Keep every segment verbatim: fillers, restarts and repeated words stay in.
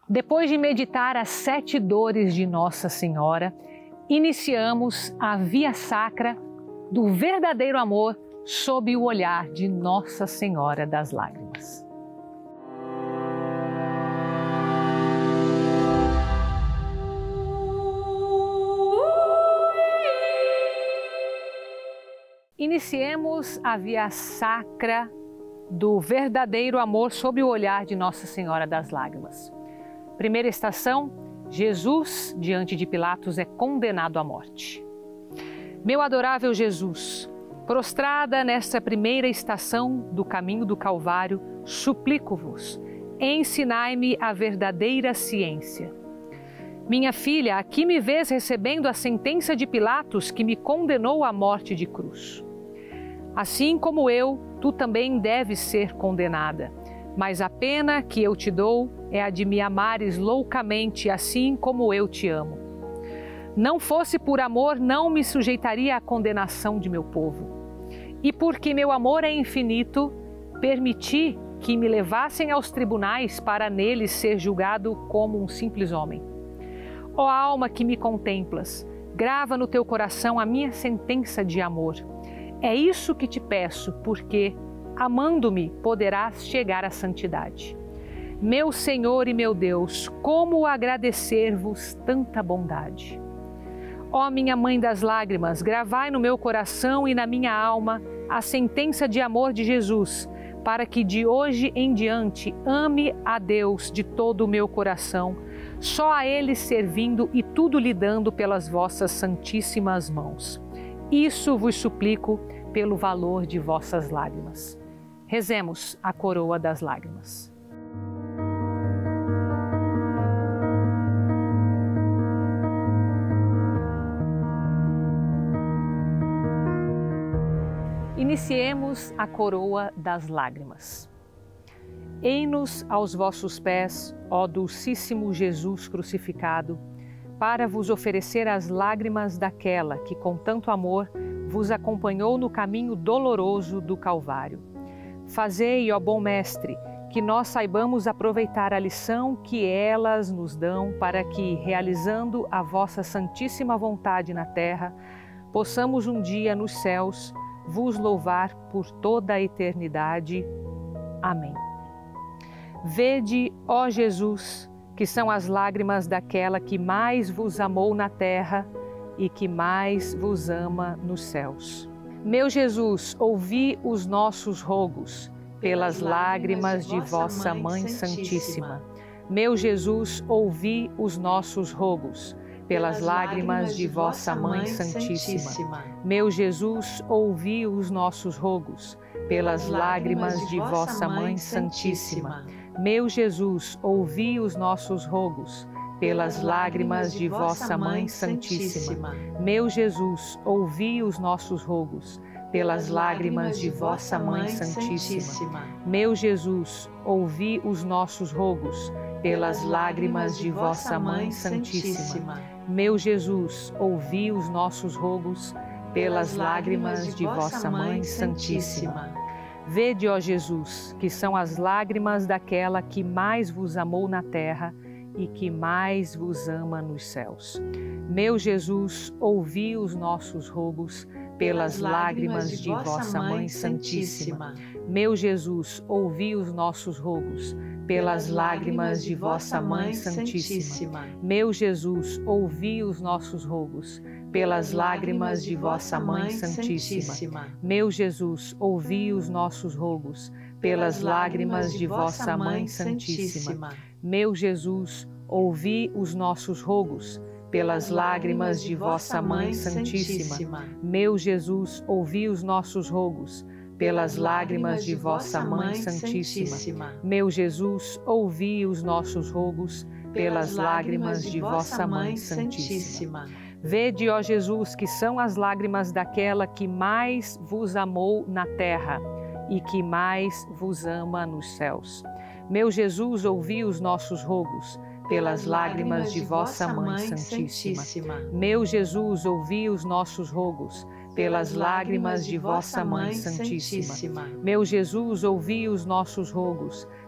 Depois de meditar as sete dores de Nossa Senhora, iniciamos a Via Sacra do verdadeiro amor sob o olhar de Nossa Senhora das Lágrimas. Iniciemos a Via Sacra do verdadeiro amor sob o olhar de Nossa Senhora das Lágrimas. Primeira estação, Jesus, diante de Pilatos, é condenado à morte. Meu adorável Jesus, prostrada nesta primeira estação do caminho do Calvário, suplico-vos, ensinai-me a verdadeira ciência. Minha filha, aqui me vês recebendo a sentença de Pilatos que me condenou à morte de cruz. Assim como eu, tu também deves ser condenada, mas a pena que eu te dou é a de me amares loucamente, assim como eu te amo. Não fosse por amor, não me sujeitaria à condenação de meu povo. E porque meu amor é infinito, permiti que me levassem aos tribunais para neles ser julgado como um simples homem. Ó alma que me contemplas, grava no teu coração a minha sentença de amor. É isso que te peço, porque, amando-me, poderás chegar à santidade. Meu Senhor e meu Deus, como agradecer-vos tanta bondade. Ó minha Mãe das Lágrimas, gravai no meu coração e na minha alma a sentença de amor de Jesus, para que de hoje em diante ame a Deus de todo o meu coração, só a Ele servindo e tudo lhe dando pelas vossas santíssimas mãos. Isso vos suplico pelo valor de vossas lágrimas. Rezemos a coroa das lágrimas. Iniciemos a coroa das lágrimas. Eis-nos aos vossos pés, ó Dulcíssimo Jesus crucificado, para vos oferecer as lágrimas daquela que com tanto amor vos acompanhou no caminho doloroso do Calvário. Fazei, ó bom Mestre, que nós saibamos aproveitar a lição que elas nos dão para que, realizando a vossa santíssima vontade na terra, possamos um dia nos céus vos louvar por toda a eternidade. Amém. Vede, ó Jesus, que são as lágrimas daquela que mais vos amou na terra e que mais vos ama nos céus. Meu Jesus, ouvi os nossos rogos, pelas lágrimas de vossa Mãe Santíssima. Meu Jesus, ouvi os nossos rogos, pelas lágrimas de vossa Mãe Santíssima. Meu Jesus, ouvi os nossos rogos, pelas lágrimas de vossa Mãe Santíssima. Meu Jesus, ouvi os nossos rogos, pelas lágrimas de vossa Mãe Santíssima. Meu Jesus, ouvi os nossos rogos, pelas lágrimas de vossa Mãe Santíssima. Meu Jesus, ouvi os nossos rogos, pelas lágrimas de vossa Mãe Santíssima. Meu Jesus, ouvi os nossos rogos, pelas lágrimas de vossa Mãe Santíssima. Vede, ó Jesus, que são as lágrimas daquela que mais vos amou na terra e que mais vos ama nos céus. Meu Jesus, ouvi os nossos rogos, pelas lágrimas de vossa Mãe Santíssima. Meu Jesus, ouvi os nossos rogos, pelas lágrimas de vossa Mãe Santíssima. Meu Jesus, ouvi os nossos rogos, pelas lágrimas de vossa Mãe Santíssima. Meu Jesus, ouvi os nossos rogos, pelas lágrimas de vossa Mãe Santíssima. Meu Jesus, ouvi os nossos rogos, pelas lágrimas de vossa Mãe Santíssima. Meu Jesus, ouvi os nossos rogos, pelas lágrimas de vossa Mãe Santíssima. Meu Jesus, ouvi os nossos rogos, pelas lágrimas de vossa Mãe Santíssima. Vede, ó Jesus, que são as lágrimas daquela que mais vos amou na terra e que mais vos ama nos céus. Meu Jesus, ouvi os nossos rogos, pelas lágrimas de vossa Mãe Santíssima. Meu Jesus, ouvi os nossos rogos, pelas lágrimas de vossa Mãe Santíssima. Meu Jesus, ouvi os nossos rogos,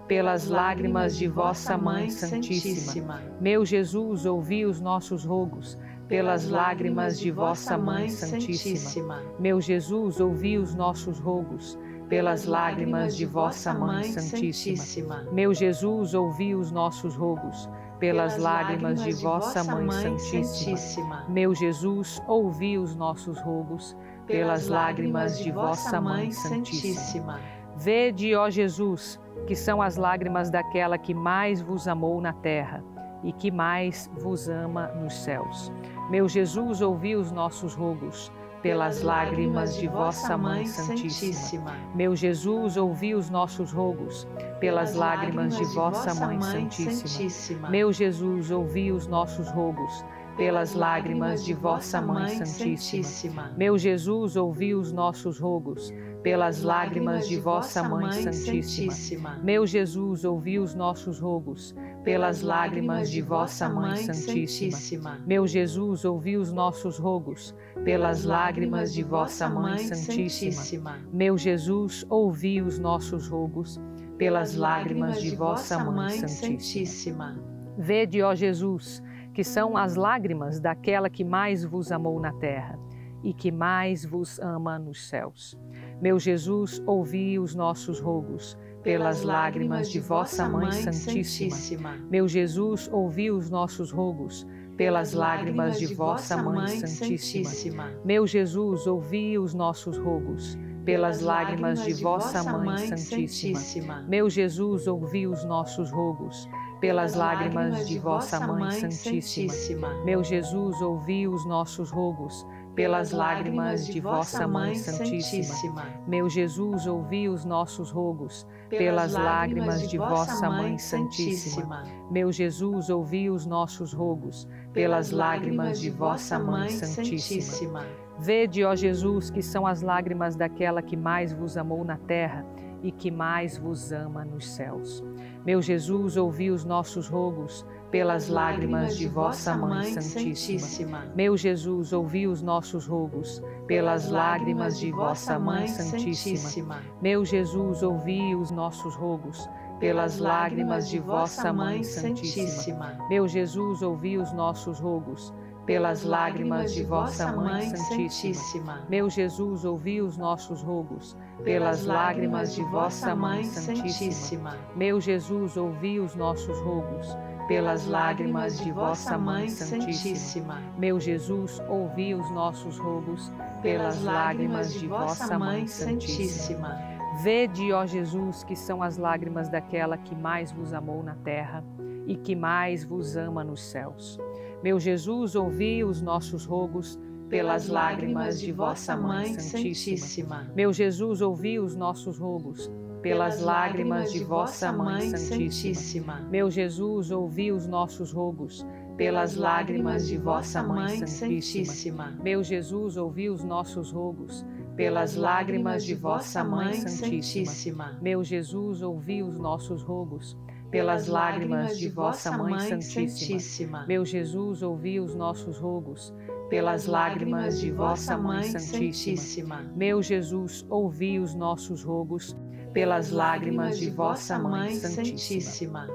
pelas lágrimas de vossa Mãe Santíssima. Meu Jesus, ouvi os nossos rogos, pelas lágrimas de vossa Mãe Santíssima. Meu Jesus, ouvi os nossos rogos, pelas lágrimas de vossa Mãe Santíssima. Meu Jesus, ouvi os nossos rogos, pelas lágrimas de vossa Mãe Santíssima. Meu Jesus, ouvi os nossos rogos, pelas lágrimas de vossa Mãe Santíssima. Vede, ó Jesus, que são as lágrimas daquela que mais vos amou na terra e que mais vos ama nos céus. Meu Jesus, ouvi os nossos rogos, pelas lágrimas de vossa Mãe Santíssima. Meu Jesus, ouvi os nossos rogos, pelas lágrimas de vossa Mãe Santíssima. Meu Jesus, ouvi os nossos rogos, pelas lágrimas de vossa Mãe Santíssima. Meu Jesus, ouvi os nossos rogos, pelas lágrimas de vossa Mãe Santíssima. Meu Jesus, ouvi os nossos rogos, pelas lágrimas de vossa Mãe Santíssima. Meu Jesus, ouvi os nossos rogos, pelas lágrimas de vossa Mãe Santíssima. Meu Jesus, ouvi os nossos rogos, pelas lágrimas de vossa Mãe Santíssima. Vede, ó Jesus, que são as lágrimas daquela que mais vos amou na terra e que mais vos ama nos céus. Meu Jesus, ouvi os nossos rogos, pelas lágrimas de vossa Mãe Santíssima. Meu Jesus, ouvi os nossos rogos, pelas lágrimas de vossa Mãe Santíssima. Meu Jesus, ouvi os nossos rogos, pelas lágrimas de vossa Mãe Santíssima. Meu Jesus, ouvi os nossos rogos, pelas lágrimas de vossa Mãe Santíssima. Meu Jesus, ouvi os nossos rogos, pelas lágrimas de vossa Mãe Santíssima. Meu Jesus, ouvi os nossos rogos, pelas lágrimas de vossa Mãe Santíssima. Meu Jesus, ouvi os nossos rogos, pelas lágrimas de vossa Mãe Santíssima. Vede, ó Jesus, que são as lágrimas daquela que mais vos amou na terra e que mais vos ama nos céus. Meu Jesus, ouvi os nossos rogos, pelas lágrimas de vossa Mãe Santíssima. Meu Jesus, ouvi os nossos rogos, pelas lágrimas de vossa Mãe Santíssima. Meu Jesus, ouvi os nossos rogos, pelas lágrimas de vossa Mãe Santíssima. Meu Jesus, ouvi os nossos rogos, pelas lágrimas de vossa Mãe Santíssima. Meu Jesus, ouvi os nossos rogos, pelas lágrimas de vossa Mãe Santíssima. Meu Jesus, ouvi os nossos rogos, pelas lágrimas de vossa Mãe Santíssima. Meu Jesus, ouvi os nossos rogos, pelas lágrimas de vossa Mãe Santíssima. Vede, ó Jesus, que são as lágrimas daquela que mais vos amou na terra e que mais vos ama nos céus. Meu Jesus, ouvi os nossos rogos, pelas lágrimas de vossa Mãe Santíssima. Meu Jesus, ouvi os nossos rogos, pelas lágrimas de vossa Mãe Santíssima. Meu Jesus, ouvi os nossos rogos, pelas lágrimas de vossa Mãe Santíssima. Meu Jesus, ouvi os nossos rogos, pelas lágrimas de vossa Mãe Santíssima. Meu Jesus, ouvi os nossos rogos, pelas lágrimas de vossa Mãe Santíssima. Meu Jesus, ouvi os nossos rogos, pelas lágrimas de vossa Mãe Santíssima. Meu Jesus, ouvi os nossos rogos, pelas lágrimas de vossa Mãe Santíssima.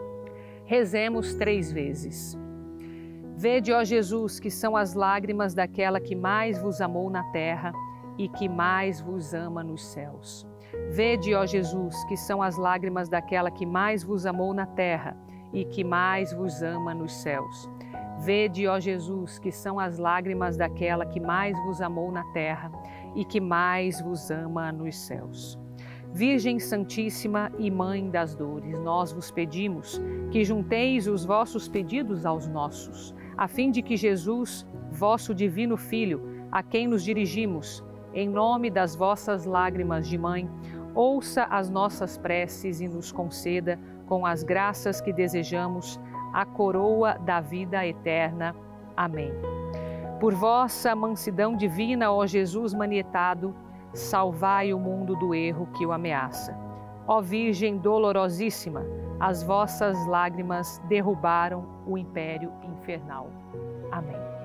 Rezemos três vezes. Vede, ó Jesus, que são as lágrimas daquela que mais vos amou na terra e que mais vos ama nos céus. Vede, ó Jesus, que são as lágrimas daquela que mais vos amou na terra e que mais vos ama nos céus. Vede, ó Jesus, que são as lágrimas daquela que mais vos amou na terra e que mais vos ama nos céus. Virgem Santíssima e Mãe das Dores, nós vos pedimos que junteis os vossos pedidos aos nossos, a fim de que Jesus, vosso divino Filho, a quem nos dirigimos, em nome das vossas lágrimas de mãe, ouça as nossas preces e nos conceda, com as graças que desejamos, a coroa da vida eterna. Amém. Por vossa mansidão divina, ó Jesus manietado, salvai o mundo do erro que o ameaça. Ó Virgem dolorosíssima, as vossas lágrimas derrubaram o império infernal. Amém.